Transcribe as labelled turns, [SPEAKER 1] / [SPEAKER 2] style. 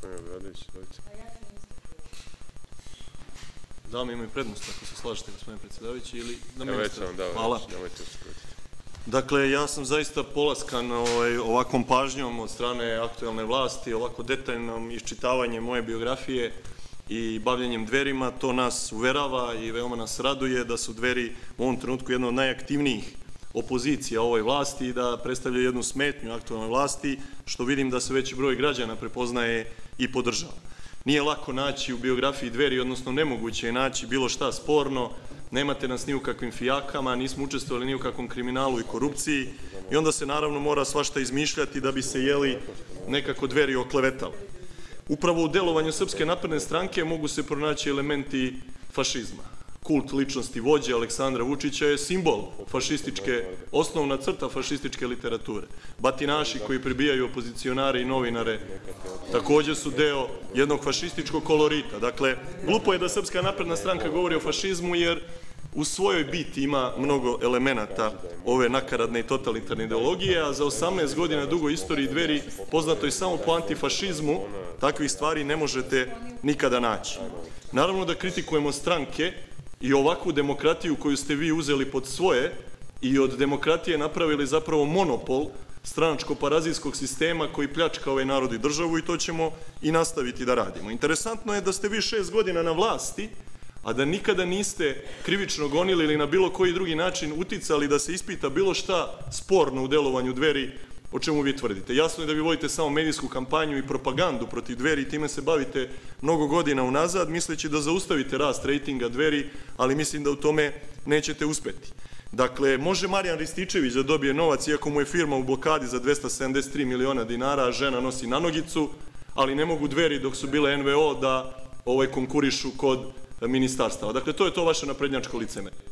[SPEAKER 1] Gospodine Obradović, izvolite.
[SPEAKER 2] Dame imaju prednost, ako se slažete, gospodine predsjedavajući, ili da
[SPEAKER 1] Evo, već sam vam dao,
[SPEAKER 2] Hvala.
[SPEAKER 1] nemojte se skutiti.
[SPEAKER 2] Dakle, ja sam zaista polaskan ovakvom pažnjom od strane aktuelne vlasti, ovako detaljnom iščitavanjem moje biografije i bavljenjem Dverima. To nas uverava i veoma nas raduje da su Dveri u ovom trenutku jedna od najaktivnijih opozicija ovoj vlasti i da predstavljaju jednu smetnju aktuelnoj vlasti, što vidim da se veći broj građana prepoznaje i podržava. Nije lako naći u biografiji Dveri, odnosno nemoguće je naći bilo šta sporno, nemate nas ni u kakvim fijakama, nismo učestvovali ni u kakvom kriminalu i korupciji i onda se naravno mora svašta izmišljati da bi se nekako Dveri oklevetali. Upravo u delovanju Srpske napredne stranke mogu se pronaći elementi fašizma. Kult ličnosti vođe Aleksandra Vučića je simbol fašističke, osnovna crta fašističke literature. Batinaši koji pribijaju opozicionare i novinare takođe su deo jednog fašističkog kolorita. Dakle, glupo je da Srpska napredna stranka govori o fašizmu jer u svojoj biti ima mnogo elemenata ove nakaradne i totalitarne ideologije, a za 18 godina dugoj istoriji Dveri, poznatoj samo po antifašizmu, takvih stvari ne možete nikada naći. Naravno da kritikujemo stranke i ovakvu demokratiju koju ste vi uzeli pod svoje i od demokratije napravili zapravo monopol stranačko-parazijskog sistema koji pljačka ovaj narod i državu i to ćemo i nastaviti da radimo. Interesantno je da ste vi 6 godina na vlasti, a da nikada niste krivično gonili ili na bilo koji drugi način uticali da se ispita bilo šta sporno u delovanju Dveri, o čemu vi tvrdite. Jasno je da vi vodite samo medijsku kampanju i propagandu protiv Dveri i time se bavite mnogo godina unazad, misleći da zaustavite rast rejtinga Dveri, ali mislim da u tome nećete uspeti. Dakle, može Marijan Rističević da dobije novac, iako mu je firma u blokadi za 273 miliona dinara, a žena nosi nanogicu, ali ne mogu Dveri dok su bile NVO da konkurišu kod ministarstava. Dakle, to je to vaše naprednjačko licemerje.